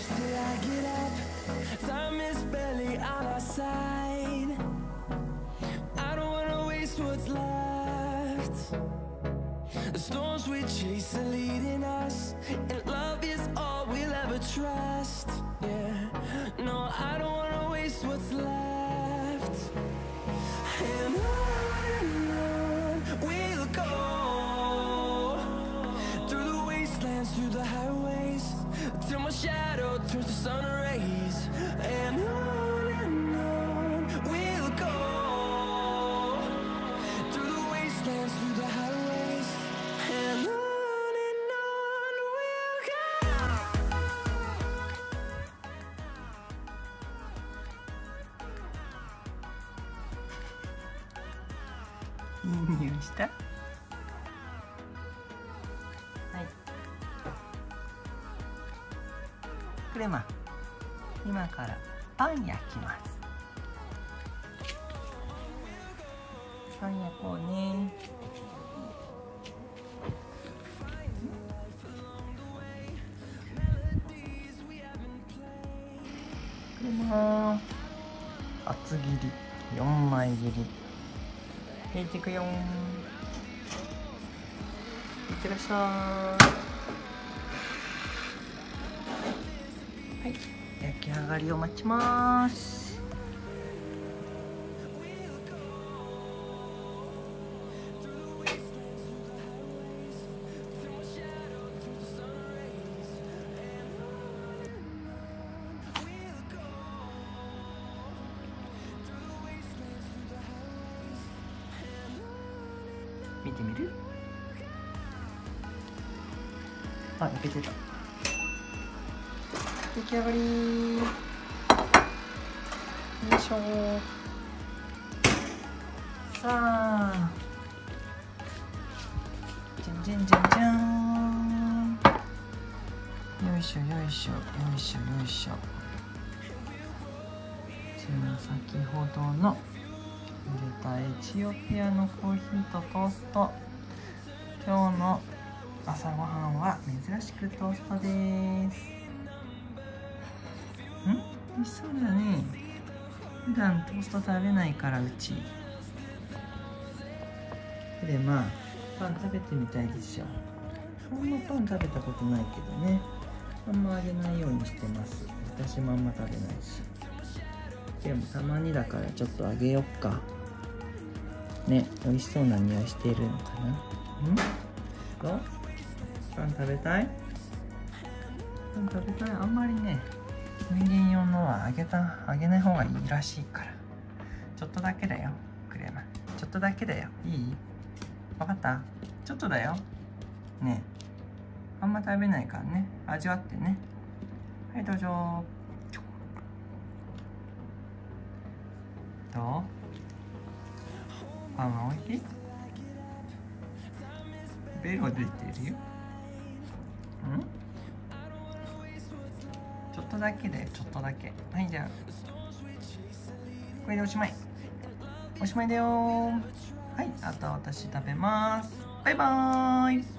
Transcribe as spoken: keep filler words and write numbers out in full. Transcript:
till I get up. Time is barely on our side. I don't wanna waste what's left. The storms we chase are leading us, and love is all we'll ever trust. Yeah, no, I don't wanna waste what's left. And on and on we'll go, through the wastelands, through the highways, till my shadow turns to sun rays. And on and on we'll go, through the wastelands, through the highways, and on and on we'll go. いい匂いした。はい。クレマ、今からパン焼きます。パン焼こうね。クレマ、厚切りよんまい切り。焼いていくよー。いってらっしゃい。はい、焼き上がりを待ちます。見てみる？あ、焼けてた。出来上がりー。よいしょー。さあ、じゃんじゃんじゃんじゃん。よいしょよいしょよいしょよいしょ。じゃあ先ほどの入れたエチオピアのコーヒーとトースト。今日の朝ごはんは珍しくトーストです。ん？美味しそうだね。普段トースト食べないからうち。でまあパン食べてみたいでしょ。あんまパン食べたことないけどね。あんまあげないようにしてます。私もあんま食べないし。でもたまにだからちょっとあげよっか。ね、美味しそうな匂いしているのかな。ん？どう？パン食べたい？パン食べたい？あんまりね、人間用のはあげた、あげない方がいいらしいから。ちょっとだけだよ、クレーマ。ちょっとだけだよ。いい？わかった？ちょっとだよ。ねえ。あんま食べないからね。味わってね。はい、どうぞ。どう？パンはおいしい？ベロ出てるよ。ん？ちょっとだけだよ、ちょっとだけ。はい、じゃあこれでおしまい。おしまいだよー。はい、あとは私食べます。バイバーイ。